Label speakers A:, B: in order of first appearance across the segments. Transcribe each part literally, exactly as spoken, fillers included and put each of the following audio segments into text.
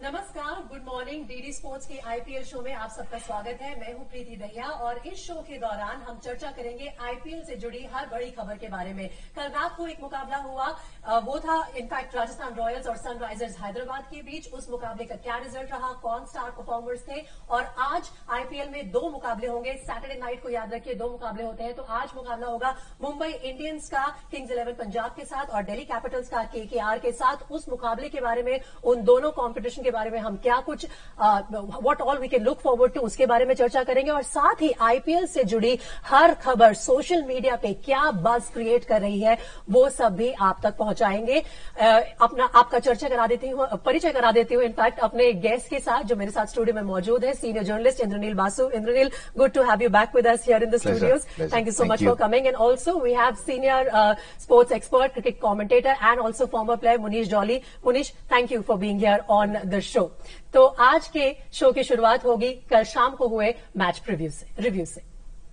A: नमस्कार, good morning. DD sports के IPL show में आप सबका स्वागत है। मैं हूं प्रीति दहिया और इस शो के दौरान हम चर्चा करेंगे आईपीएल से जुड़ी हर बड़ी खबर के बारे में। कल रात को एक मुकाबला हुआ, वो था इनफैक्ट राजस्थान रॉयल्स और सनराइजर्स हैदराबाद के बीच। उस मुकाबले का क्या रिजल्ट रहा, कौन स्टार परफॉर्मर्स थे, और आज आईपीएल में दो मुकाबले होंगे। सैटरडे नाइट को याद रखिए दो मुकाबले होते हैं, तो आज मुकाबला होगा मुंबई इंडियंस का किंग्स इलेवन पंजाब के साथ और दिल्ली कैपिटल्स का केकेआर के साथ। उस मुकाबले के बारे में, उन दोनों कॉम्पिटिशन के बारे में हम क्या कुछ what all we can look forward to, उसके बारे में चर्चा करेंगे। और साथ ही आईपीएल से जुड़ी हर खबर सोशल मीडिया पे क्या बज़ क्रिएट कर रही है वो सब भी आप तक पहुंचाएंगे। अपना आपका चर्चा करा देती हूँ, परिचय करा देती हूँ इनफैक्ट अपने गेस्ट के साथ जो मेरे साथ स्टूडियो में मौजूद है, senior journalist Indranil Basu. Indranil, good to have you back with us here in the studios. Thank you so much for coming. And also we have senior sports expert, cricket commentator and also former player Munish Jolly. Munish, thank you for being here on the show. तो आज के show की शुरुआत होगी कल शाम को हुए मैच प्रीव्यू से, रिव्यू से।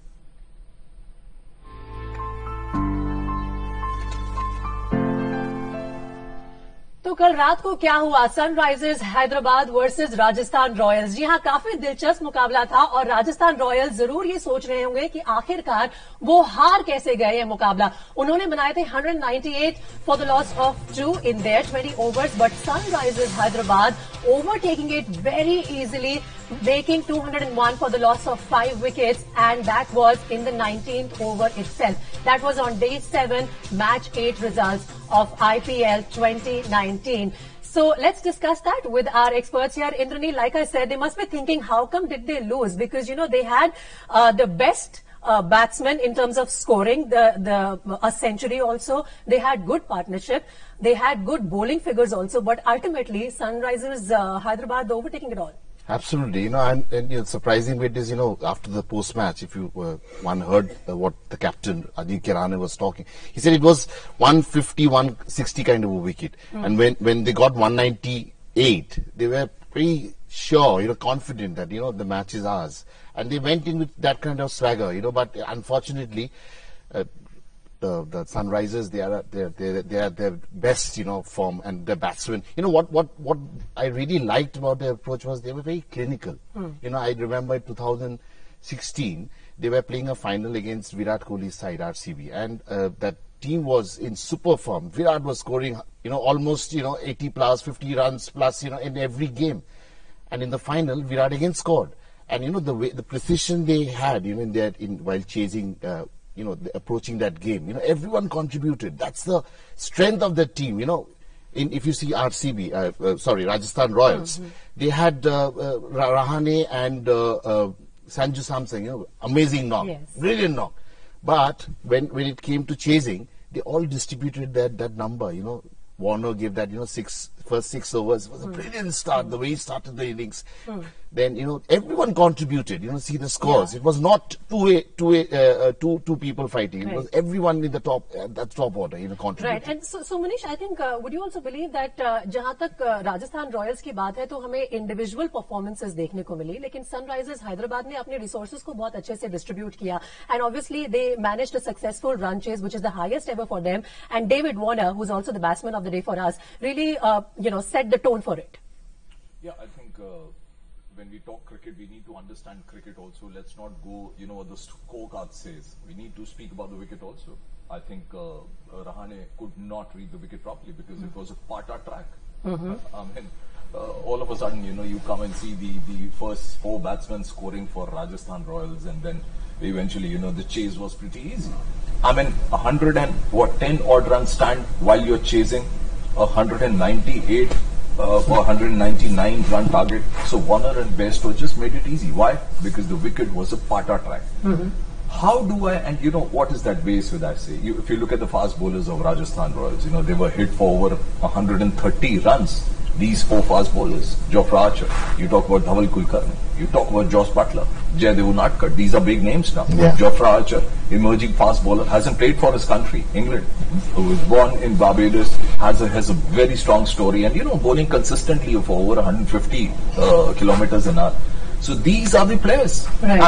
A: तो कल रात को क्या हुआ, Sunrisers Hyderabad versus Rajasthan Royals. जी हां, काफी दिलचस्प मुकाबला था और राजस्थान रॉयल्स जरूर ये सोच रहे होंगे कि आखिरकार वो हार कैसे गए ये मुकाबला। उन्होंने बनाए थे one ninety-eight for the loss of two in their twenty overs, but Sunrisers Hyderabad overtaking it very easily, making two hundred one for the loss of five wickets, and that was in the nineteenth over itself. That was on day seven, match eight results of I P L twenty nineteen. So let's discuss that with our experts here. Indraneel, like I said, they must be thinking, how come did they lose? Because, you know, they had uh, the best uh, batsmen in terms of scoring, the, the a century also. They had good partnership. They had good bowling figures also. But ultimately, Sunrisers uh, Hyderabad overtaking it all.
B: Absolutely, you know, and, and you know, surprising bit is, you know, after the post-match, if you uh, one heard uh, what the captain Ajit Kirane was talking, he said it was one fifty, one sixty kind of a wicket, mm. and when when they got one ninety-eight, they were pretty sure, you know, confident that you know the match is ours, and they went in with that kind of swagger, you know. But unfortunately, uh, the the Sunrisers, they are they they they are their best, you know, form, and the batsmen. You know what what what I really liked about their approach was they were very clinical. Mm. You know, I remember two thousand sixteen they were playing a final against Virat Kohli's side, R C B, and uh, that team was in super form. Virat was scoring, you know, almost you know eighty plus, fifty runs plus, you know, in every game, and in the final, Virat again scored. And you know the way the precision they had, you know, in that in while chasing. Uh, you know, the, approaching that game, you know, everyone contributed. That's the strength of the team, you know. In, if you see R C B, uh, uh, sorry, Rajasthan Royals, mm-hmm. they had uh, uh, Rahane and uh, uh, Sanju Samson, you know, amazing knock, yes. brilliant knock. But when when it came to chasing, they all distributed that that number, you know. Warner gave that, you know, six first six overs. It was a mm. brilliant start, mm. the way he started the innings. Mm. Then, you know, everyone contributed, you know, see the scores. Yeah. It was not two, two, uh, two, two people fighting. Right. It was everyone in the top, uh, that top order, you know, contributed.
A: Right. And so, so Munish, I think, uh, would you also believe that, uh, जहाँ तक uh, Rajasthan Royals की बात है तो हमें individual performances देखने को मिली, लेकिन सनराइजर्स हैदराबाद ने अपने रिसोर्सेज को बहुत अच्छे से डिस्ट्रीब्यूट किया. And obviously they managed a successful run chase, which is the highest ever for them. And David Warner, who's also the batsman of the day for us, really, uh, you know, set the tone for it.
C: Yeah, I think uh, when we talk cricket, we need to understand cricket also. Let's not go, you know, what the scorecard says. We need to speak about the wicket also. I think uh, Rahane could not read the wicket properly because mm-hmm. it was a Pata track. Mm-hmm. I mean, uh, all of a sudden, you know, you come and see the, the first four batsmen scoring for Rajasthan Royals, and then eventually, you know, the chase was pretty easy. I mean, one hundred and what, ten odd runs stand while you're chasing a one ninety-eight uh, or one ninety-nine run target. So Warner and Bairstow just made it easy. Why? Because the wicket was a Pata track. Mm-hmm. How do I, and you know, what is that base with I say? You, if you look at the fast bowlers of Rajasthan Royals, you know, they were hit for over one hundred thirty runs. These four fast bowlers, Jofra Archer, you talk about Dhaval Kulkarni, you talk about Josh Butler, Jaydev Unadkat, these are big names now. Yeah. Jofra Archer, emerging fast bowler, hasn't played for his country, England, who was born in Barbados, has a, has a very strong story, and you know, bowling consistently for over one hundred fifty uh, kilometers an hour. So these are the players. Right. I mean,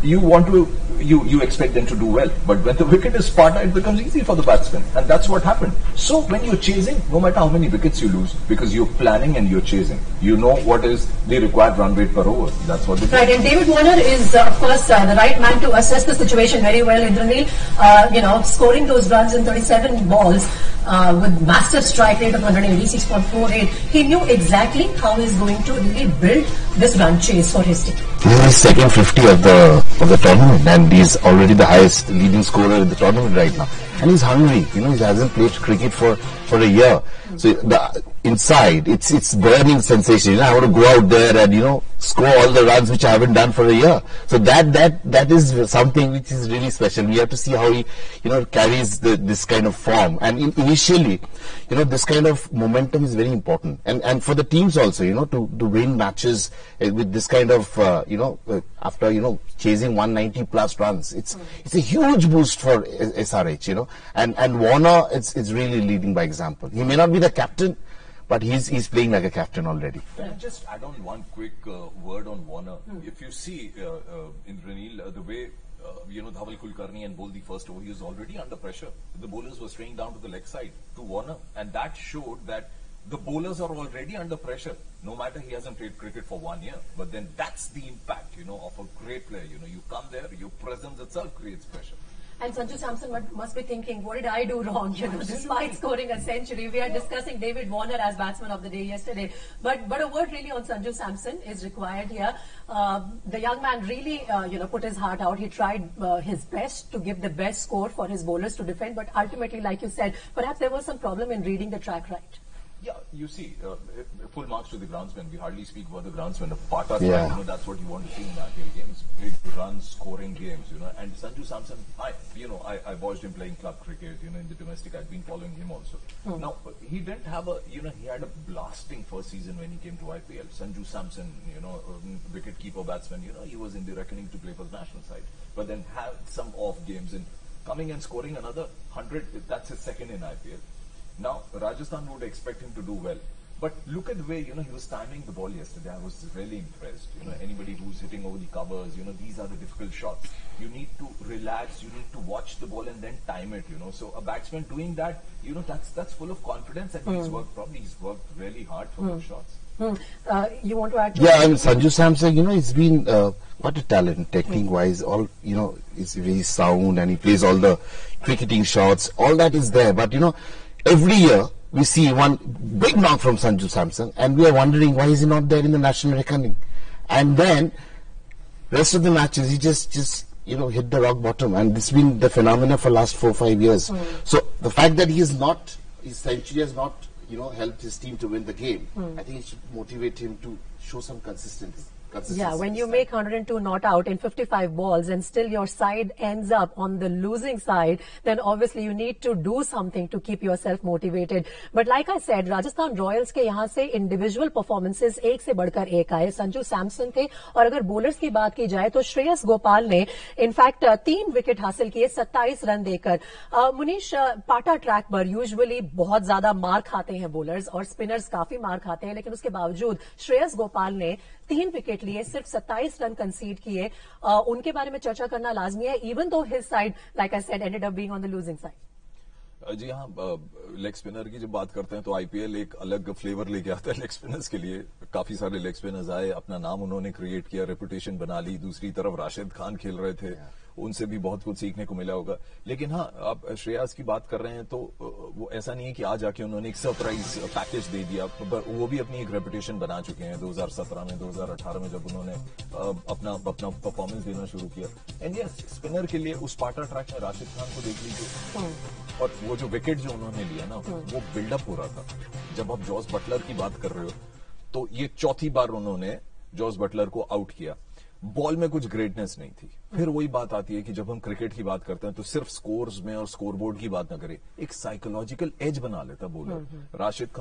C: you want to, you, you expect them to do well. But when the wicket is Sparta, it becomes easy for the batsman. And that's what happened. So when you're chasing, no matter how many wickets you lose, because you're planning and you're chasing, you know what is the required run rate per over. That's what they do.
A: Right, and David Warner is, uh, of course, uh, the right man to assess the situation very well. Indranil, uh, you know, scoring those runs in thirty-seven balls uh, with massive strike rate of one eighty-six point four eight. He knew exactly how he's going to really build this run chase for his team.
B: This is his second fifty of the of the tournament, and he's already the highest leading scorer in the tournament right now. And he's hungry. You know, he hasn't played cricket for for a year. So the inside, it's it's burning sensation. You know, I want to go out there and you know score all the runs which I haven't done for a year. So that that that is something which is really special. We have to see how he, you know, carries the, this kind of form. And in, initially, you know, this kind of momentum is very important. And and for the teams also, you know, to to win matches uh, with this kind of uh, you know uh, after you know chasing one ninety plus runs, it's it's a huge boost for S R H. You know, and and Warner, it's it's really leading by example. He may not be the captain, but he's he's playing like a captain already.
C: Can I just add on one quick uh, word on Warner? Hmm. If you see uh, uh, in Ranil, uh, the way uh, you know Dhaval Kulkarni and bowled the first over, he was already under pressure. The bowlers were straying down to the leg side to Warner, and that showed that the bowlers are already under pressure. No matter he hasn't played cricket for one year, but then that's the impact, you know, of a great player. You know, you come there, your presence itself creates pressure.
A: And Sanju Samson must be thinking, what did I do wrong? You know, despite scoring a century, we are discussing David Warner as batsman of the day yesterday. But but a word really on Sanju Samson is required here. Uh, the young man really, uh, you know, put his heart out. He tried uh, his best to give the best score for his bowlers to defend. But ultimately, like you said, perhaps there was some problem in reading the track right.
C: Yeah, you see, uh, full marks to the groundsmen. We hardly speak about the groundsmen. Pata,
B: yeah.
C: you know, that's what you want to see in I P L games. Big runs, scoring games, you know. And Sanju Samson, I, you know, I, I watched him playing club cricket, you know, in the domestic. I've been following him also. Hmm. Now, he didn't have a, you know, he had a blasting first season when he came to I P L. Sanju Samson, you know, um, wicket-keeper batsman, you know, he was in the reckoning to play for the national side. But then had some off games and coming and scoring another one hundred, that's his second in I P L. Now, Rajasthan would expect him to do well. But look at the way, you know, he was timing the ball yesterday. I was really impressed. You know, anybody who's hitting over the covers, you know, these are the difficult shots. You need to relax, you need to watch the ball and then time it, you know. So a batsman doing that, you know, that's that's full of confidence and mm. he's worked, probably he's worked really hard for mm. those shots.
A: Mm. Uh, you want to add to
B: Yeah, I mean, Sanju Samson, you know, he's been uh, quite a talent, technique-wise. All, you know, he's very sound and he plays all the cricketing shots. All that is there. But, you know, every year we see one big knock from Sanju Samson and we are wondering why is he not there in the national reckoning. And then rest of the matches he just just you know hit the rock bottom, and this has been the phenomena for last four five years. Mm. So the fact that he is not, his century has not you know helped his team to win the game, mm. I think it should motivate him to show some consistency.
A: Yeah, when you make one hundred two not out in fifty-five balls and still your side ends up on the losing side, then obviously you need to do something to keep yourself motivated. But like I said, Rajasthan Royals के यहाँ से individual performances एक से बढ़कर एक आए. संजू सैमसन थे, और अगर bowlers की बात की जाए तो श्रेयस गोपाल ने इनफैक्ट तीन विकेट हासिल किए सत्ताईस रन देकर. मुनीश, पाटा ट्रैक पर यूजुअली बहुत ज्यादा मार खाते हैं bowlers और spinners काफी मार खाते हैं, लेकिन उसके बावजूद श्रेयस गोपाल ने तीन विकेट लिए, सिर्फ सत्ताईस रन कंसीड किए. उनके बारे में चर्चा करना लाजमी है, even though his side like I said ended up being on the losing side.
C: जी हाँ, लेग स्पिनर की जब बात करते हैं तो आईपीएल एक अलग फ्लेवर लेके आता है लेग स्पिनर्स के लिए. काफी सारे लेग स्पिनर्स आए, अपना नाम उन्होंने क्रिएट किया, रेपुटेशन बना ली. दूसरी तरफ राशिद खान खेल रहे थे, उनसे भी बहुत कुछ सीखने को मिला होगा. लेकिन हाँ, आप श्रेयस की बात कर रहे हैं तो वो ऐसा नहीं है कि आज आके उन्होंने एक सरप्राइज पैकेज दे दिया, पर वो भी अपनी एक रेपुटेशन बना चुके हैं. दो हज़ार सत्रह में, दो हज़ार अठारह में जब उन्होंने अपना अपना परफॉर्मेंस देना शुरू किया. एंड यस, स्पिनर के लिए उस पाटा ट्रैक में राशिद खान को देख लीजिए, और वो जो विकेट जो उन्होंने लिया ना, वो बिल्डअप हो रहा था. जब आप जॉस बटलर की बात कर रहे हो तो ये चौथी बार उन्होंने जॉस बटलर को आउट किया. बॉल में कुछ ग्रेटनेस नहीं थी. फिर वही बात आती है कि जब हम क्रिकेट की बात करते हैं तो सिर्फ स्कोर्स में और स्कोरबोर्ड की बात ना करें, एक साइकोलॉजिकल एज बना लेता bowler. Rashid Khan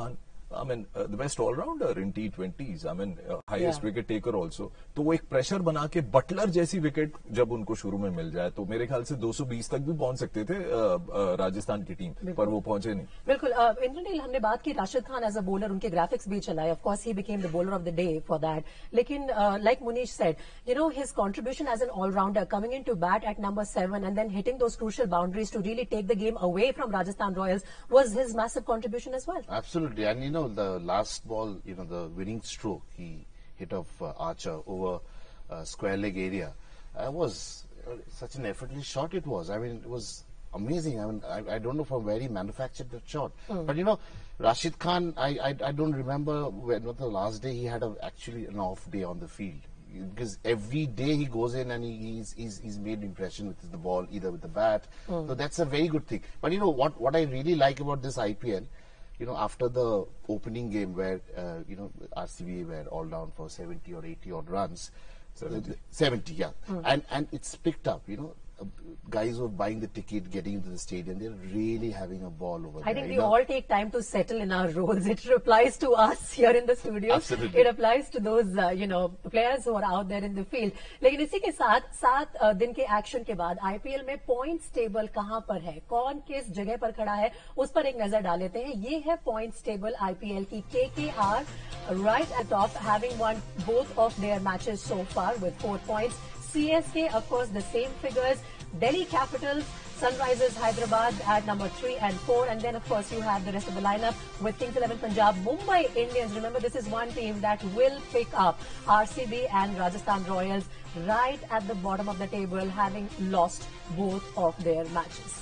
C: I mean, uh, the best all-rounder in T twenties. I mean, uh, highest
A: Yeah.
C: wicket taker also. तो वो एक प्रेशर बना के बटलर जैसी विकेट जब उनको शुरू में मिल जाए तो मेरे ख्याल से दो सौ बीस तक भी पहुंच सकते थे uh, uh, राजस्थान की टीम, पर वो पहुंचे नहीं.
A: बिल्कुल. इंद्रनील, हमने बात की Rashid Khan as a bowler, उनके ग्राफिक्स भी चलाए. Of course he became the bowler of the day for that. लेकिन like Munish said, you know his contribution as an all-rounder coming in to bat at number seven and then hitting those crucial boundaries to really take the game away from Rajasthan Royals was his massive contribution as well.
B: Absolutely. And you know, the last ball, you know, the winning stroke he hit of uh, Archer over uh, square leg area uh, was uh, such an effortless shot it was. I mean, it was amazing. I mean, I, I don't know from where he manufactured that shot.
A: Mm.
B: But you know, Rashid Khan, I, I, I don't remember when was the last day he had a, actually an off day on the field. Because every day he goes in and he, he's, he's, he's made impression with the ball, either with the bat.
A: Mm.
B: So that's a very good thing. But you know, what, what I really like about this I P L, you know, after the opening game where, uh, you know, R C B were all down for seventy or eighty odd runs.
C: seventy.
B: seventy, yeah.
A: Mm.
B: And, and it's picked up, you know. Uh, guys who are buying the ticket, getting into the stadium, they're really having a ball over
A: I
B: there.
A: think
B: you
A: we
B: know.
A: all take time to settle in our roles. It applies to us here in the studio.
B: Absolutely.
A: It applies to those, uh, you know, players who are out there in the field. लेकिन इसी के साथ सात uh, दिन के action के बाद IPL में पॉइंट्स टेबल कहां पर है, कौन किस जगह पर खड़ा है, उस पर एक नजर डाल लेते हैं. ये है पॉइंट्स टेबल आईपीएल की. KKR right at top, having won both of their matches so far with four points. C S K, of course, the same figures. Delhi Capitals, Sunrisers Hyderabad at number three and four, and then of course you have the rest of the lineup with Kings eleven Punjab, Mumbai Indians. Remember, this is one team that will pick up R C B and Rajasthan Royals right at the bottom of the table, having lost both of their matches.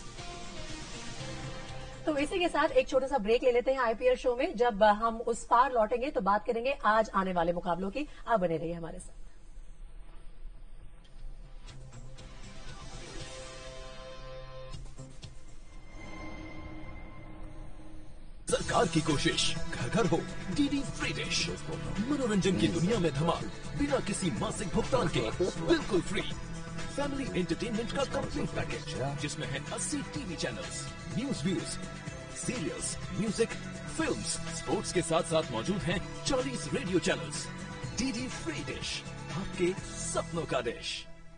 A: तो इसी के साथ एक छोटा सा break ले लेते हैं आईपीएल शो में. जब हम उस पार लौटेंगे तो बात करेंगे आज आने वाले मुकाबलों की. आप बने रहिए हमारे साथ.
D: सरकार की कोशिश घर घर हो डीडी फ्री डिश. मनोरंजन की दुनिया में धमाल बिना किसी मासिक भुगतान के बिल्कुल फ्री. फैमिली एंटरटेनमेंट का कंप्लीट पैकेज जिसमें है अस्सी TV channels, news views, serials, music, films, sports के साथ साथ मौजूद हैं चालीस radio channels. DD free dish, आपके सपनों का dish.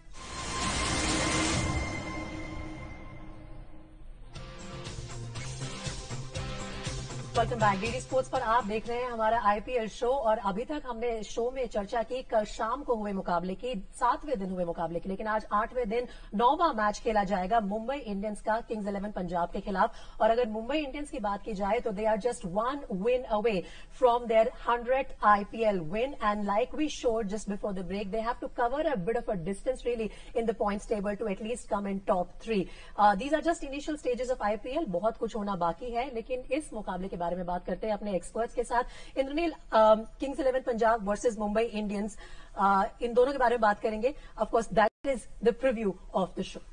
A: Welcome back. DD Sports पर आप देख रहे हैं हमारा आईपीएल शो, और अभी तक हमने शो में चर्चा की कल शाम को हुए मुकाबले की, सातवें दिन हुए मुकाबले की. लेकिन आज आठवें दिन नौवां मैच खेला जाएगा मुंबई इंडियंस का किंग्स इलेवन पंजाब के खिलाफ. और अगर मुंबई इंडियंस की बात की जाए तो they are just one win away from their hundred IPL win, and like we showed just before the break, they have to cover a bit of a distance really in the points table to at least come in top three. These are just initial stages of IPL. बहुत कुछ होना बाकी है, लेकिन इस मुकाबले के बारे में बात करते हैं अपने एक्सपर्ट्स के साथ. Indranil, Kings Eleven Punjab versus Mumbai Indians, इन दोनों के बारे में बात करेंगे. Of course that is the preview of the show.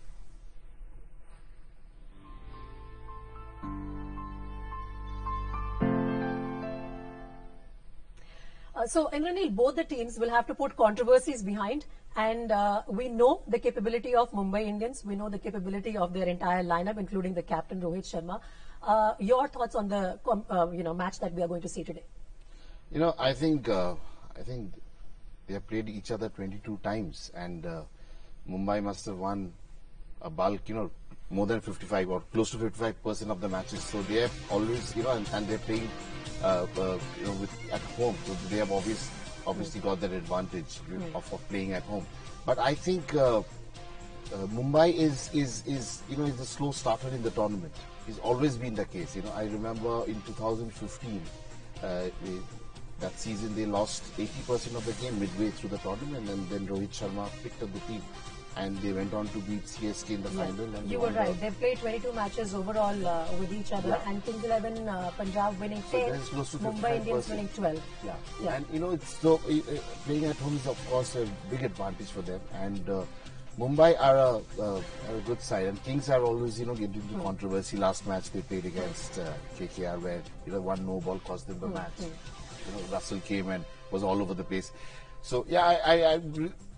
A: Uh, so, Indranil, both the teams will have to put controversies behind, and uh, we know the capability of Mumbai Indians. We know the capability of their entire lineup, including the captain Rohit Sharma. Uh, your thoughts on the uh, you know match that we are going to see today?
B: You know, I think uh, I think they have played each other twenty-two times, and uh, Mumbai must have won a bulk, you know, more than fifty-five or close to fifty-five percent of the matches. So they have always, you know, and, and they're playing, uh, uh, you know, with at home. So they have obvious, obviously got that advantage
A: Mm.
B: of, of playing at home. But I think uh, uh, Mumbai is is is you know is the slow starter in the tournament. It's always been the case. You know, I remember in two thousand fifteen. Uh, they, That season they lost eighty percent of the game midway through the tournament, and then Rohit Sharma picked up the team and they went on to beat C S K in the
A: Yes,
B: final. And
A: you
B: they
A: were
B: won
A: right.
B: the-
A: They've played twenty-two matches overall uh, with each other,
B: Yeah.
A: and Kings eleven uh, Punjab winning
B: So
A: ten,
B: that is close to
A: Mumbai Indians
B: fifty-five percent.
A: winning twelve.
B: Yeah.
A: Yeah.
B: And you know, it's so uh, uh, playing at home is of course a big advantage for them. And uh, Mumbai are a, uh, are a good side, and Kings are always, you know, getting into controversy. Last match they played against uh, K K R, where you know one no ball cost them the match. You know, Russell came and was all over the place. So yeah, I, I, I re-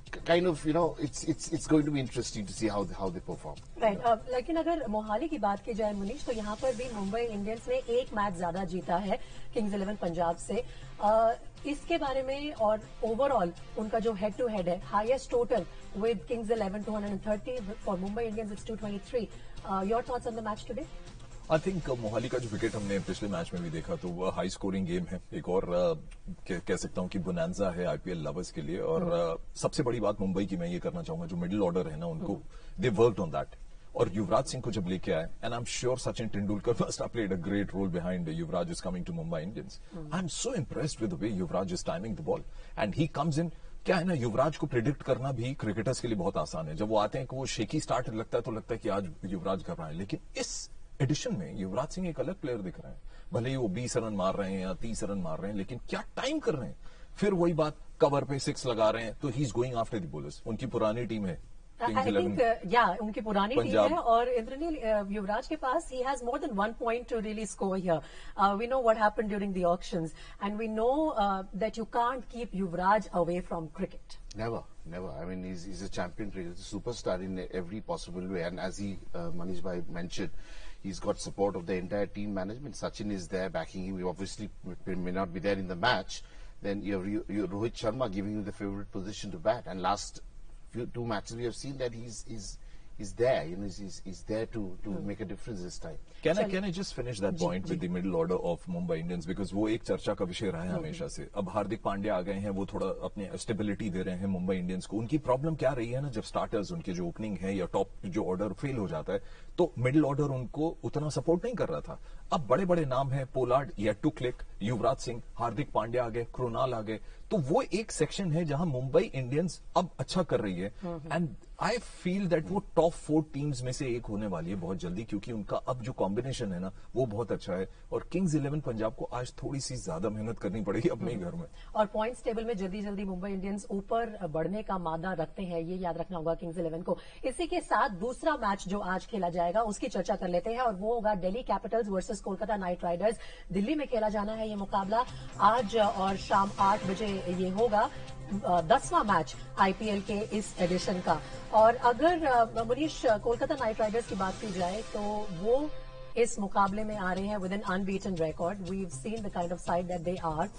B: kind of, you know, it's it's it's going to be interesting to see how they, how they perform.
A: Right right. uh, लेकिन अगर मोहाली की बात की जाए मुनीश, तो यहाँ पर भी मुंबई इंडियंस ने एक मैच ज्यादा जीता है किंग्स इलेवन पंजाब से. uh, इसके बारे में और ओवरऑल उनका जो हेड टू हेड है, highest total with Kings Eleven two thirty, for Mumbai Indians it's two twenty three. Your thoughts on the match today?
C: I think Mohali का जो विकेट हमने पिछले मैच में भी देखा तो वो हाई स्कोरिंग गेम है. एक और uh, कह सकता हूं कि बोनांजा है आईपीएल लवर्स के लिए. और uh, सबसे बड़ी बात मुंबई की मैं ये करना चाहूंगा, जो मिडिल ऑर्डर है ना उनको, दे वर्कड ऑन दैट. और युवराज सिंह को जब लेके आए, and I am sure Sachin Tendulkar must have played a great role behind Yuvraj is coming to Mumbai Indians. I am so impressed with the way Yuvraj is timing the ball and he comes in. क्या है ना, युवराज को predict करना भी cricketers के लिए बहुत आसान है. जब वो आते हैं कि वो शेकी स्टार्ट लगता है तो लगता है कि आज युवराज कर रहा है, लेकिन इस एडिशन में युवराज सिंह एक अलग प्लेयर दिख रहे हैं. भले ही वो बीस रन मार रहे हैं या तीस रन मार रहे हैं, लेकिन क्या टाइम कर रहे हैं. फिर वही बात, कवर पे सिक्स लगा रहे हैं तो he is going after the bowlers. उनकी पुरानी टीम है
A: आई थिंक या उनकी पुरानी टीम है, और इंद्रनील युवराज के पास he has more than one point to really score here. We know what happened during the auctions and we know that you can't keep Yuvraj away from cricket.
B: Never, never. I mean, he's, he's a champion cricketer, a superstar in every possible way. And as he, uh, Manish Bhai mentioned, he's got support of the entire team management. Sachin is there backing him. He obviously may not be there in the match. Then you have you, you, Rohit Sharma giving him the favorite position to bat. And last few two matches we have seen that he's he's he's there. You know, he's he's, he's there to to mm. make a difference this time.
C: Can I can I just finish that point with the middle order of Mumbai Indians, because वो एक चर्चा का विषय रहा है हमेशा से. अब हार्दिक पांड्या आ गए हैं, वो थोड़ा अपने स्टेबिलिटी दे रहे हैं मुंबई इंडियंस को. उनकी प्रॉब्लम क्या रही है ना, जब स्टार्टर्स उनके जो ओपनिंग है या टॉप जो ऑर्डर फेल हो जाता है तो मिडिल ऑर्डर उनको उतना सपोर्ट नहीं कर रहा था. अब बड़े बड़े नाम हैं, पोलार्ड या टू क्लिक, युवराज सिंह, हार्दिक पांड्या आ गए, कृणाल आ गए, तो वो एक सेक्शन है जहां मुंबई इंडियंस अब अच्छा कर रही है. एंड आई फील दैट वो टॉप फोर टीम्स में से एक होने वाली है बहुत जल्दी, क्योंकि उनका अब जो कॉम्बिनेशन है ना वो बहुत अच्छा है. और किंग्स इलेवन पंजाब को आज थोड़ी सी ज्यादा मेहनत करनी पड़ेगी अपने घर में.
A: और पॉइंट्स टेबल में जल्दी जल्दी मुंबई इंडियंस ऊपर बढ़ने का मादा रखते हैं, ये याद रखना होगा किंग्स इलेवन को. इसी के साथ दूसरा मैच जो आज खेला जाएगा उसकी चर्चा कर लेते हैं, और वो होगा Delhi Capitals versus Kolkata Knight Riders. Delhi में खेला जाना है ये मुकाबला आज, और शाम आठ बजे ये होगा दसवां मैच आईपीएल के इस एडिशन का. और अगर मुनीश कोलकाता नाइट राइडर्स की बात की जाए तो वो इस मुकाबले में आ रहे हैं with an unbeaten record. We have seen the kind of side that they are.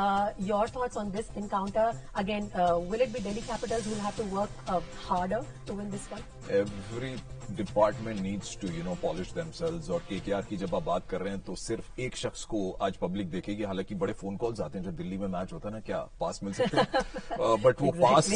A: Your thoughts on this encounter? Again, will it be Delhi Capitals who will have to work uh, harder to win this one?
C: Every department needs to you know polish themselves. और KKR की जब आप बात कर रहे हैं तो सिर्फ एक शख्स को आज पब्लिक देखेगी. हालांकि बड़े फोन कॉल्स आते हैं जब दिल्ली में मैच होता है ना, क्या पास मिल सकते हैं, बट वो पास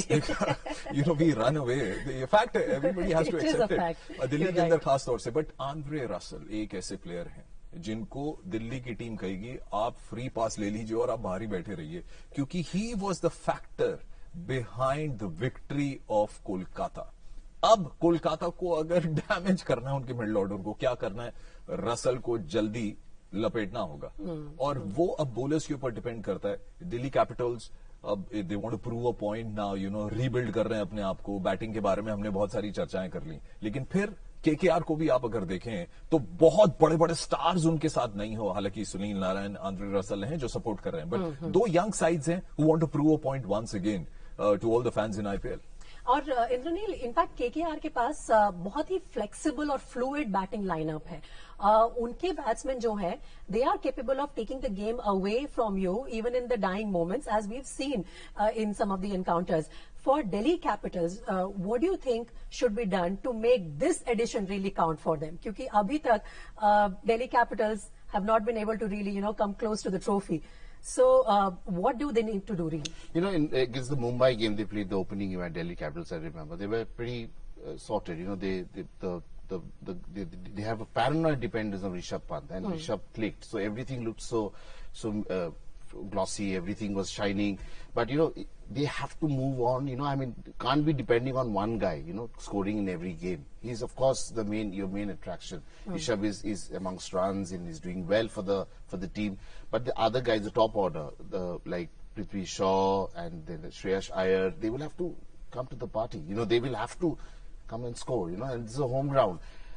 C: you know we run away. ये फैक्ट है, everybody has to accept it Delhi के अंदर खास तौर से. बट आंद्रे रसल एक ऐसे प्लेयर हैं जिनको दिल्ली की टीम कहेगी आप फ्री पास ले लीजिए और आप बाहर ही बैठे रहिए, क्योंकि he was the factor behind the victory of Kolkata. अब कोलकाता को अगर डैमेज करना है उनके मिडिल ऑर्डर को, क्या करना है, रसल को जल्दी लपेटना होगा. और वो अब बॉलर्स के ऊपर डिपेंड करता है. दिल्ली कैपिटल्स अब they want to prove a point now, you know rebuild कर रहे हैं अपने आप को. बैटिंग के बारे में हमने बहुत सारी चर्चाएं कर ली, लेकिन फिर केकेआर को भी आप अगर देखें तो बहुत बड़े बड़े स्टार्स उनके साथ नहीं हो. हालांकि सुनील नारायण, आंद्रे रसल हैं जो सपोर्ट कर रहे हैं, बट दो यंग साइड्स हैं who want to prove a point once again to all the fans in IPL.
A: और इंद्रनील, इनफैक्ट केकेआर के पास uh, बहुत ही फ्लेक्सिबल और फ्लूइड बैटिंग लाइनअप है. uh, उनके बैट्समैन जो है they are capable of taking the game away from you even in the dying moments, as we have seen in some of the encounters. For Delhi Capitals, uh, what do you think should be done to make this edition really count for them? Kyunki abhi tak uh, Delhi Capitals have not been able to really, you know, come close to the trophy. So, uh, what do they need to do really?
B: You know, in against the Mumbai game, they played the opening game at Delhi Capitals. I remember they were pretty uh, sorted. You know, they, they the the, the they, they have a paranoid dependence on Rishabh Pant, and mm. Rishabh clicked. So everything looked so so. Uh, glossy, everything was shining, but you know they have to move on. You know, I mean, can't be depending on one guy, you know, scoring in every game. He's of course the main your main attraction. mm. Rishabh is, is amongst runs and is doing well for the for the team, but the other guys, the top order, the like Prithvi Shaw and then Shreyash Iyer, they will have to come to the party. You know, they will have to come and score, you know, and this is a home ground.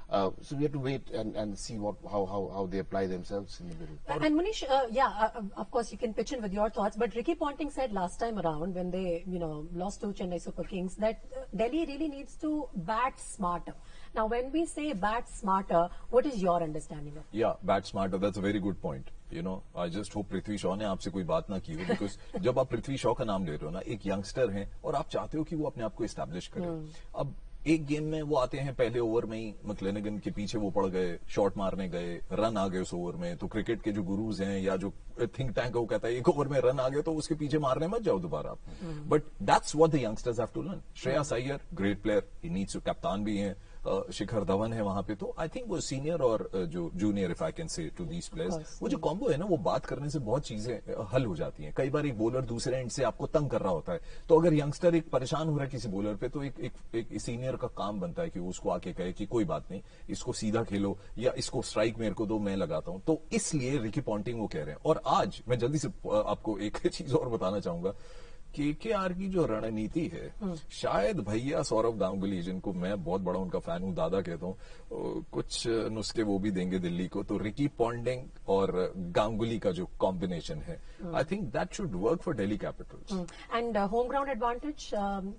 B: Uh, so we have to wait and, and see what how, how how they apply themselves in the middle.
A: And Munish, uh, yeah, uh, of course you can pitch in with your thoughts, but Ricky Ponting said last time around when they, you know, lost to Chennai Super Kings that uh, Delhi really needs to bat smarter. Now, when we say bat smarter, what is your understanding of it?
C: Yeah, bat smarter. That's a very good point. You know, I just hope Prithvi Shaw ने आपसे कोई बात ना की हो, because जब आप पृथ्वी शॉ का नाम ले रहे हो ना, एक यंगस्टर हैं और आप चाहते हो कि वो अपने आप को एस्टैब्लिश करे. अब एक गेम में वो आते हैं पहले ओवर में ही मैक्लेनेगन के पीछे वो पड़ गए, शॉट मारने गए, रन आ गए उस ओवर में. तो क्रिकेट के जो गुरुज हैं या जो थिंक टैंक है वो कहता है एक ओवर में रन आ गए तो उसके पीछे मारने मत जाओ दोबारा आप. But that's what the youngsters have to learn. Shreyas Iyer great player, he needs to, कप्तान भी हैं, शिखर धवन है वहां पे. तो आई थिंक वो सीनियर और जो junior, if I can say to these players, वो जो कॉम्बो है ना, वो बात करने से बहुत चीजें हल हो जाती हैं. कई बार एक बॉलर दूसरे एंड से आपको तंग कर रहा होता है, तो अगर यंगस्टर एक परेशान हो रहा है किसी बॉलर पे, तो एक, एक, एक सीनियर का काम बनता है कि वो उसको आके कहे कि कोई बात नहीं, इसको सीधा खेलो या इसको स्ट्राइक मेरे को दो, मैं लगाता हूं. तो इसलिए रिकी पॉन्टिंग वो कह रहे हैं. और आज मैं जल्दी से आपको एक चीज और बताना चाहूंगा. केकेआर की जो रणनीति है, शायद भैया सौरव गांगुली, जिनको मैं बहुत बड़ा उनका फैन हूं, दादा कहता हूं, कुछ नुस्खे वो भी देंगे दिल्ली को. तो रिकी पॉन्टिंग और गांगुली का जो कॉम्बिनेशन है, I think that should work for Delhi Capitals.
A: And home ground advantage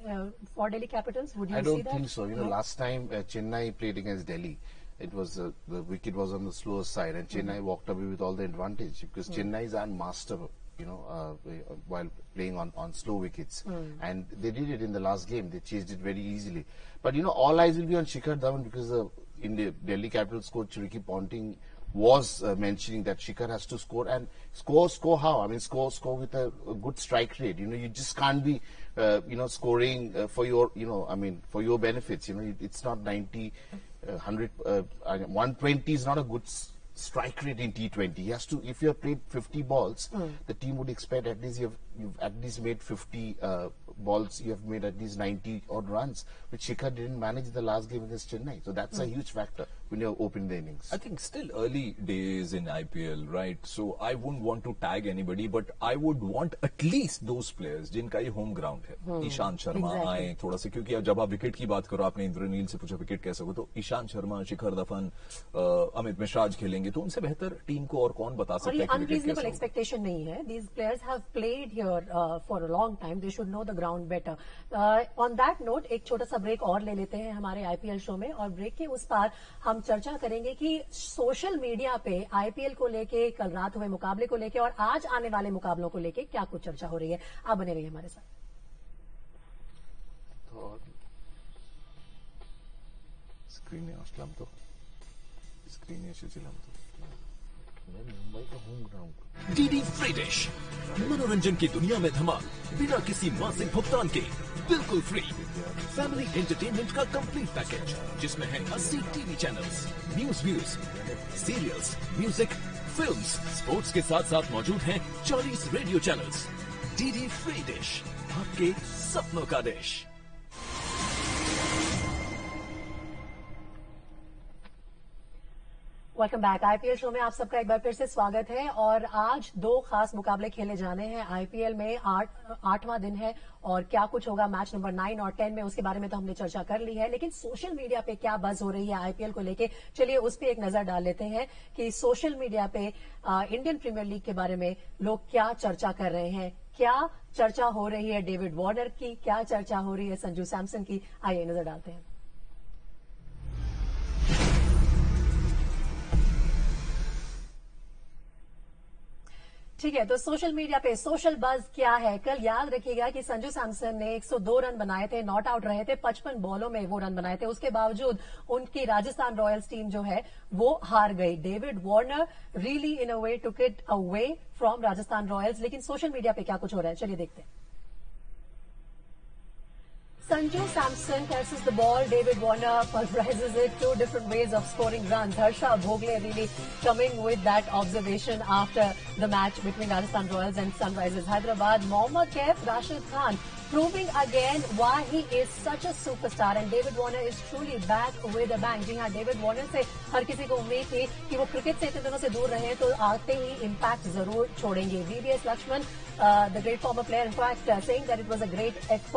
A: for Delhi Capitals, would you
B: I
A: see
B: don't
A: that?
B: think so. You know, last time uh, Chennai played against Delhi, it was uh, the wicket was on the slower side, and Chennai walked away with all the advantage because Chennai is a master, you know, uh, while playing on, on slow wickets. And they did it in the last game. They chased it very easily. But, you know, all eyes will be on Shikhar Dhawan because the in the Delhi Capitals coach Ricky Ponting was uh, mentioning that Shikhar has to score. And score, score how? I mean, score, score with a, a good strike rate. You know, you just can't be, uh, you know, scoring uh, for your, you know, I mean, for your benefits. You know, it, it's not ninety, uh, one hundred, uh, one twenty is not a good s- strike rate in T twenty. He has to, if you have played fifty balls, the team would expect at least you've, you've at least made fifty uh, balls, you have made at least ninety odd runs, which Shikhar didn't manage in the last game against Chennai. So that's a huge factor when you open the innings.
C: I think still early days in I P L, right? So I wouldn't want to tag anybody, but I would want at least those players जिनका ये home ground है. Ishant Sharma
A: exactly.
C: आए थोड़ा सा, क्योंकि जब आप wicket की बात करो, आपने इंद्रनील से पूछा विकेट कैसे हो, तो ईशांत शर्मा, शिखर धवन, अमित मिश्रा आज खेलेंगे, तो उनसे बेहतर टीम को और कौन बता
A: और
C: सकता
A: ये
C: है कि विकेट
A: अनरीजनेबल
C: कैसे होगा.
A: एक्सपेक्टेशन नहीं है. These players have played here for a long time, they should know the ground better. On that note एक छोटा सा ब्रेक और ले लेते हैं हमारे आईपीएल शो में, और ब्रेक के उस पार हम चर्चा करेंगे कि सोशल मीडिया पे आईपीएल को लेके, कल रात हुए मुकाबले को लेके और आज आने वाले मुकाबलों को लेके क्या कुछ चर्चा हो रही है. आप बने रहिए हमारे साथ.
C: स्क्रीन আসলাম তো स्क्रीन এসেছিলাম তো
B: मुंबई का home ground.
D: DD free dish, मनोरंजन की दुनिया में धमाल बिना किसी मासिक भुगतान के, बिल्कुल फ्री. फैमिली एंटरटेनमेंट का कंप्लीट पैकेज जिसमें है अस्सी TV channels, news views, serials, music, films, sports के साथ साथ मौजूद हैं चालीस radio channels. DD free dish, आपके सपनों का dish.
A: Welcome back. IPL show में आप सबका एक बार फिर से स्वागत है. और आज दो खास मुकाबले खेले जाने हैं आईपीएल में. आठ आठवां दिन है और क्या कुछ होगा मैच नंबर नाइन और टेन में, उसके बारे में तो हमने चर्चा कर ली है. लेकिन सोशल मीडिया पे क्या बज हो रही है आईपीएल को लेके, चलिए उस पर एक नजर डाल लेते हैं कि सोशल मीडिया पे आ, इंडियन प्रीमियर लीग के बारे में लोग क्या चर्चा कर रहे हैं. क्या चर्चा हो रही है डेविड वार्नर की, क्या चर्चा हो रही है संजू सैमसन की, आइए नजर डालते हैं. ठीक है, तो सोशल मीडिया पे सोशल बज क्या है. कल याद रखिएगा कि संजू सैमसन ने एक सौ दो रन बनाए थे, नॉट आउट रहे थे, पचपन बॉलों में वो रन बनाए थे. उसके बावजूद उनकी राजस्थान रॉयल्स टीम जो है वो हार गई. David Warner really in a way took it away from Rajasthan Royals. लेकिन सोशल मीडिया पे क्या कुछ हो रहा है, चलिए देखते हैं. Sanju Samson catches the ball. David Warner pulverizes it. Two different ways of scoring runs. Harsha Bhogle really coming with that observation after the match between Rajasthan Royals and Sunrisers Hyderabad. Mohammad Kaif, Rashid Khan proving again why he is such a superstar. And David Warner is truly back with a bang. जी हाँ, David Warner से हर किसी को उम्मीद थी कि वो cricket से इतने दिनों से दूर रहे तो आते ही इम्पैक्ट जरूर छोड़ेंगे. V V S Lakshman, uh, the great former player, in fact, uh, saying that it was a great effort.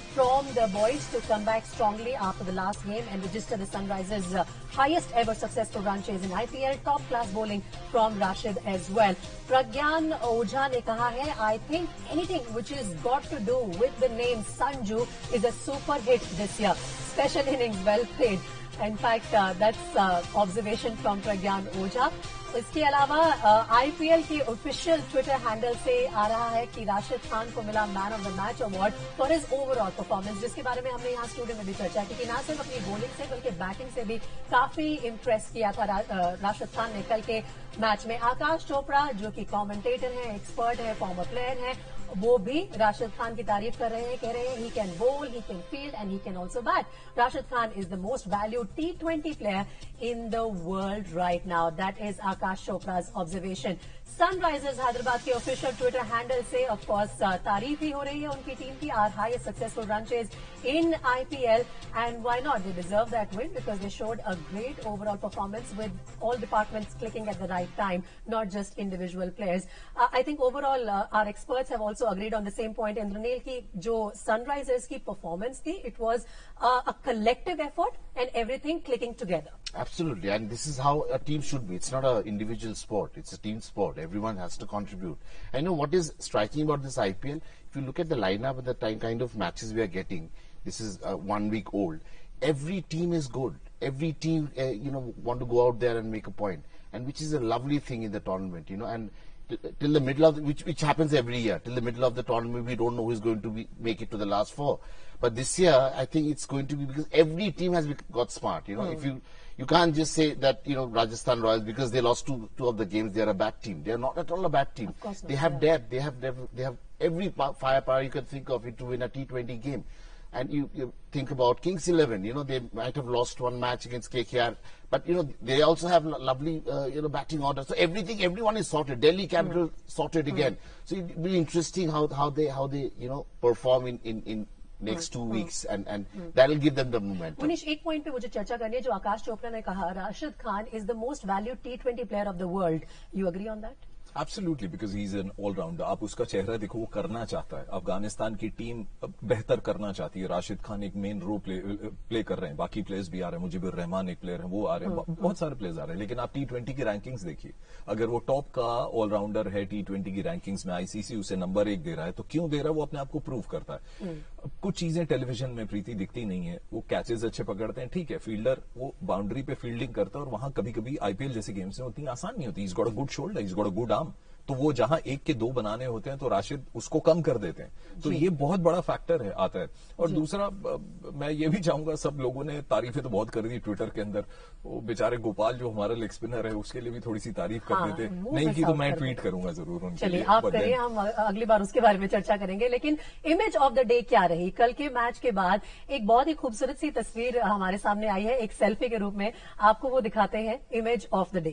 A: from the boys to come back strongly after the last game and register the Sunrisers' uh, highest ever successful run chase in I P L. Top class bowling from Rashid as well. Pragyan Ojha ne kaha hai, I think anything which has got to do with the name Sanju is a super hit this year. Special innings, well played. In fact, uh, that's uh, observation from Pragyan Ojha. इसके अलावा IPL की official Twitter handle से आ रहा है कि राशिद खान को मिला man of the match award for his overall performance, जिसके बारे में हमने यहाँ स्टूडियो में भी चर्चा की कि ना सिर्फ अपनी बॉलिंग से बल्कि बैटिंग से भी काफी इम्प्रेस किया था रा, राशिद खान ने कल के मैच में। आकाश चोपड़ा जो कि कमेंटेटर हैं, एक्सपर्ट है, फॉर्मर प्लेयर हैं, वो भी राशिद खान की तारीफ कर रहे हैं, कह रहे हैं he can bowl, he can field and he can also bat. Rashid Khan is the most valued T twenty player in the world right now. That is Aakash Chopra's observation. Sunrisers Hyderabad के ऑफिशियल ट्विटर हैंडल से ऑफ कोर्स तारीफ ही हो रही है उनकी team की. Our highest successful run chase in IPL and why not, they deserve that win because they showed a great overall performance with all departments clicking at the right time, not just individual players. I think overall our experts have also agreed on the same point. Indranil की जो Sunrisers की performance थी, it was a collective effort and everything clicking together.
B: Absolutely, and this is how a team should be. It's not an individual sport, it's a team sport. Everyone has to contribute. I know what is striking about this I P L, if you look at the lineup and the time, kind of matches we are getting, this is uh, one week old. Every team is good. Every team, uh, you know, want to go out there and make a point, and which is a lovely thing in the tournament, you know, and till the middle of the, which which happens every year, till the middle of the tournament we don't know who is going to be, make it to the last four. But this year, I think it's going to be because every team has got smart. You know, mm. if you you can't just say that you know Rajasthan Royals because they lost two two of the games they are a bad team. They are not at all a bad team.
A: Of course not,
B: they have
A: yeah.
B: depth. They have depth, they have every firepower you can think of it to win a T twenty game. And you, you think about Kings eleven. You know they might have lost one match against K K R, but you know they also have lovely uh, you know batting order. So everything, everyone is sorted. Delhi Capital mm. sorted mm. again. So it will be interesting how how they how they you know perform in in in. next two weeks and and that will give them the momentum.
A: Munish, एक point पे मुझे चर्चा करनी है जो आकाश चोपड़ा ने कहा, Rashid Khan is the most valued T twenty player of the world. You agree on that?
C: Absolutely, because he is an all-rounder. आप उसका चेहरा देखो, वो करना चाहता है. अफगानिस्तान की टीम बेहतर करना चाहती है. राशिद खान एक मेन रोल प्ले प्ले कर रहे हैं. बाकी प्लेयर्स भी आ रहे हैं. मुजीबुर रहमान एक प्लेयर है, वो आ रहे हैं. बहुत सारे प्लेयर्स आ रहे हैं. लेकिन आप टी ट्वेंटी की रैंकिंग्स देखिए, अगर वो टॉप का ऑलराउंडर है टी ट्वेंटी की रैंकिंग्स में, आईसीसी उसे नंबर एक दे रहा है, तो क्यों दे रहा है? वो अपने आप को प्रूव करता है. कुछ चीजें टेलीविजन में प्रीति दिखती नहीं है. वो कैचेज अच्छे पकड़ते हैं, ठीक है. फील्डर वो बाउंड्री पे फील्डिंग करता है, और वहां कभी कभी आईपीएल जैसे गेम्स में उतनी आसान नहीं होती. Is got a good shoulder, is got a good arm. तो वो जहां एक के दो बनाने होते हैं तो राशिद उसको कम कर देते हैं. तो ये बहुत बड़ा फैक्टर है आता है. और दूसरा, मैं ये भी चाहूंगा, सब लोगों ने तारीफें तो बहुत कर दी ट्विटर के अंदर. वो बेचारे गोपाल जो हमारा लेग स्पिनर है, उसके लिए भी थोड़ी सी तारीफ कर
A: हाँ,
C: देते. नहीं की तो मैं ट्वीट करूंगा जरूर उनके
A: चलिए
C: लिए.
A: आप करिए, हम अगली बार उसके बारे में चर्चा करेंगे. लेकिन इमेज ऑफ द डे क्या रही? कल के मैच के बाद एक बहुत ही खूबसूरत सी तस्वीर हमारे सामने आई है, एक सेल्फी के रूप में. आपको वो दिखाते हैं, इमेज ऑफ द डे.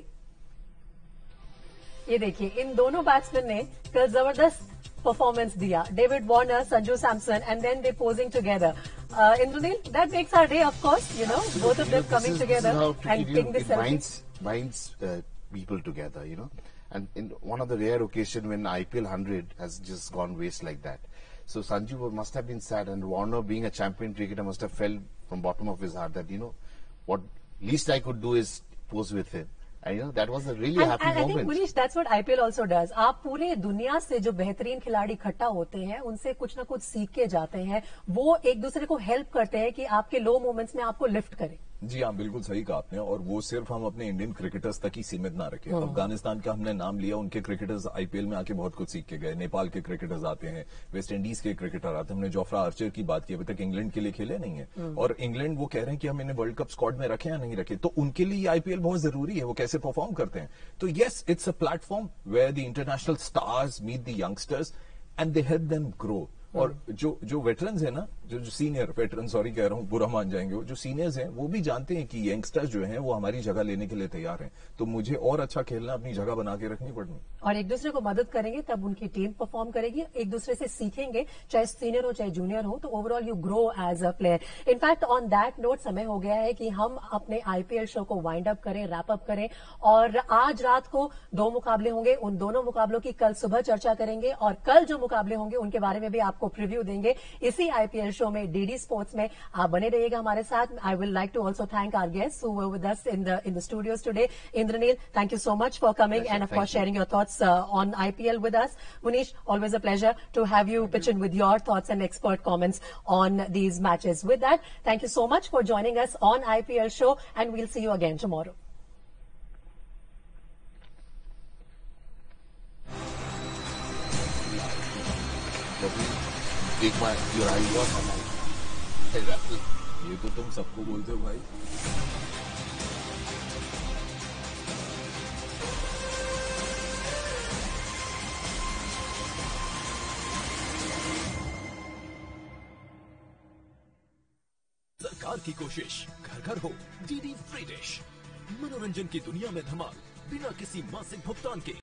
A: ये देखिए, इन दोनों बैट्समैन ने कल जबरदस्त परफॉर्मेंस दिया. David Warner, Sanju Samson, and then they posing together. Indranil, that makes our day, of course, you know, both of them coming together and taking this selfie.
B: binds binds uh, people together, you know, and in one of the rare occasion when I P L one hundred has just gone waste like that. So Sanju must have been sad, and Warner, being a champion cricketer, must have felt from bottom of his heart that, you know, what least I could do is pose with him. And, you know, that was a really
A: and,
B: happy
A: and
B: moment.
A: I think, Munish, that's what I P L also does. आप पूरे दुनिया से जो बेहतरीन खिलाड़ी इकट्ठा होते हैं, उनसे कुछ ना कुछ सीख के जाते हैं. वो एक दूसरे को हेल्प करते हैं कि आपके लो मोमेंट्स में आपको लिफ्ट करें.
C: जी हाँ, बिल्कुल सही कहा आपने. और वो सिर्फ हम अपने इंडियन क्रिकेटर्स तक ही सीमित ना रखें. अफगानिस्तान का हमने नाम लिया, उनके क्रिकेटर्स आईपीएल में आके बहुत कुछ सीख के गए. नेपाल के क्रिकेटर्स आते हैं, वेस्ट इंडीज के क्रिकेटर आते हैं. हमने जोफ्रा आर्चर की बात की, अभी तक इंग्लैंड के लिए खेले नहीं है. और इंग्लैंड वो कह रहे हैं कि हम इन्हें वर्ल्ड कप स्क्वाड में रखें या नहीं रखें. तो उनके लिए आईपीएल बहुत जरूरी है, वो कैसे परफॉर्म करते हैं. तो yes, it's a platform where the international stars meet the youngsters and they help them grow. और जो जो वेटरन्स है ना, जो जो सीनियर वेटरन, सॉरी कह रहा हूँ, बुरा मान जाएंगे, जो सीनियर्स हैं वो भी जानते हैं कि यंगस्टर्स जो हैं वो हमारी जगह लेने के लिए तैयार हैं. तो मुझे और अच्छा खेलना, अपनी जगह बना के रखनी पड़नी.
A: और एक दूसरे को मदद करेंगे तब उनकी टीम परफॉर्म करेगी. एक दूसरे से सीखेंगे, चाहे सीनियर हो चाहे जूनियर हो, तो overall you grow as a player. In fact on that note समय हो गया है कि हम अपने आईपीएल शो को वाइंड अप करें, रैप अप करें. और आज रात को दो मुकाबले होंगे, उन दोनों मुकाबलों की कल सुबह चर्चा करेंगे. और कल जो मुकाबले होंगे उनके बारे में भी आपको आपको प्रीव्यू देंगे इसी आईपीएल शो में डीडी स्पोर्ट्स में। आप बने रहिएगा हमारे साथ। I will like to also thank our guest who were with us in the in the studios today. Indranil, thank you so much for coming
B: Pleasure.
A: and of
B: Thank
A: course
B: you.
A: sharing your thoughts uh, on I P L with us. Munish, always a pleasure to have you pitch in with your thoughts and expert comments on these matches. With that, thank you so much for joining us on I P L show and we'll see you again tomorrow.
B: Take my your eye was on
C: Hey, Raptor, ये तो तुम सबको बोलते हो भाई।
D: सरकार की कोशिश, घर घर हो डीडी फ्री डिश। मनोरंजन की दुनिया में धमाल बिना किसी मासिक भुगतान के।